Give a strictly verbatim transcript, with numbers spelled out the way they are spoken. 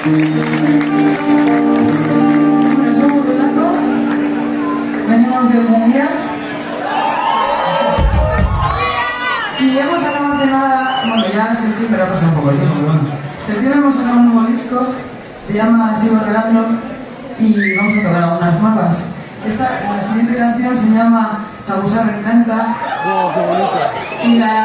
somos Relato, venimos del Mundial y hemos sacado hace nada, bueno ya en septiembre ha pasado un poco el tiempo, pero bueno, en septiembre hemos sacado un nuevo disco, se llama Sigo Regando y vamos a tocar algunas nuevas. Esta, la siguiente canción se llama Sabusa Reencanta. Oh, qué bonito. Y la